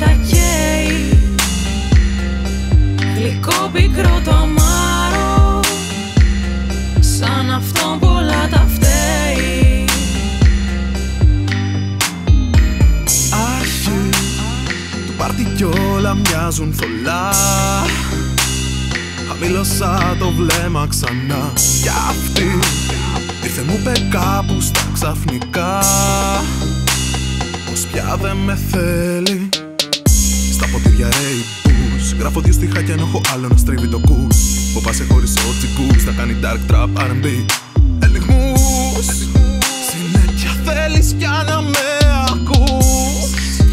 τα καίει. Γλυκό πικρό το αμάρο, σαν αυτόν πολλά τα φταίει. Αρχή του πάρτι κι όλα μοιάζουν θολά. Χαμήλωσα το βλέμμα ξανά κι αυτή ήρθε μου είπε κάπου στα ξαφνικά πως πια δεν με θέλει. Στα ποτήρια Ray-Bus γράφω δύο στιχά κι αν έχω άλλο να στρίβει το κους. Ποπά σε χώρισε ο τσικούς, θα κάνει dark trap R&B ελιγμούς. Συνέχεια θέλεις κι να με ακούς.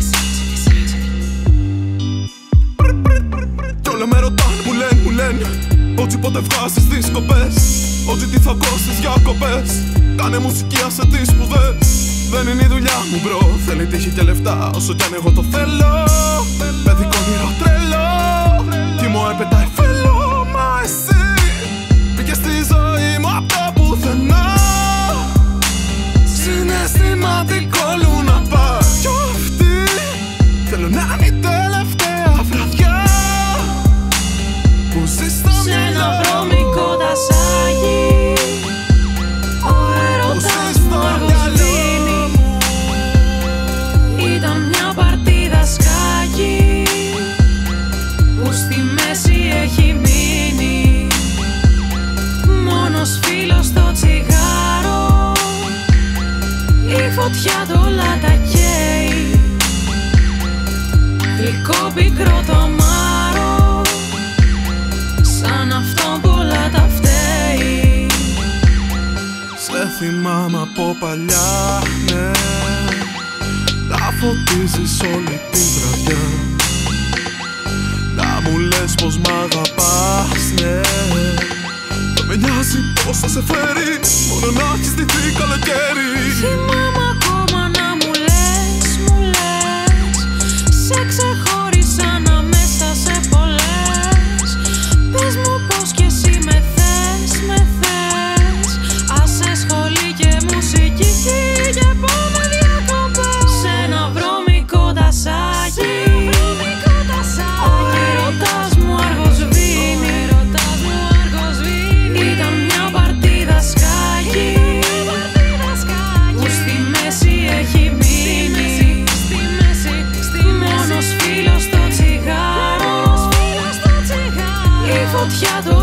Κι όλα με ρωτάνε, μου λένε ότι πότε βγάζεις δίσκοπες, ότι τι θα κόστεις διακοπές. Κάνε μουσική, άσε τις σπουδές. Δεν είναι η δουλειά μου μπρο, θέλει τύχη και λεφτά όσο κι αν εγώ το θέλω. Παιδικό όνειρο τρελό, τι μου έπαιτα εφέλω. Μα εσύ μπήκες στη ζωή μου απ' το πουθενά. Συναισθηματικό Λούνα Παρκ. Κι αυτή θέλω να είναι η τελευταία βραδιά που ζεις στο μυαλό. Σε ένα βρώμικο δασάκι ο έρωτας μου αργοσβήνει. Ήταν μια παρτίδα σκάκι που στη μέση έχει μείνει. Μόνος φίλος στο τσιγάρο, η φωτιά τ' τα καίει. Γλυκό πικρό το αμάρο, σαν αυτόν πολλά τα φταίει. Σε θυμάμαι από παλιά, ναι. Να φωτίζεις όλη τη βραδιά, να μου λες πως μ' αγαπάς, ναι. Δεν με νοιάζει πως θα σε φέρει, μόνο να έχεις ντυθεί καλοκαίρι. Θυμάμαι ακόμα να μου λες, σε ξεχώρισα ανάμεσα σε πολλές. Πες μου πως κι εσύ με θες. Άσε σχολή και μουσική, φύγε πάμε διακοπές. Σε ένα βρώμικο δασάκι ο έρωτας μου αργοσβήνει. Ήταν μια παρτίδα σκάκι που στη μέση έχει μείνει. Μόνος φίλος στο τσιγάρο, η φωτιά του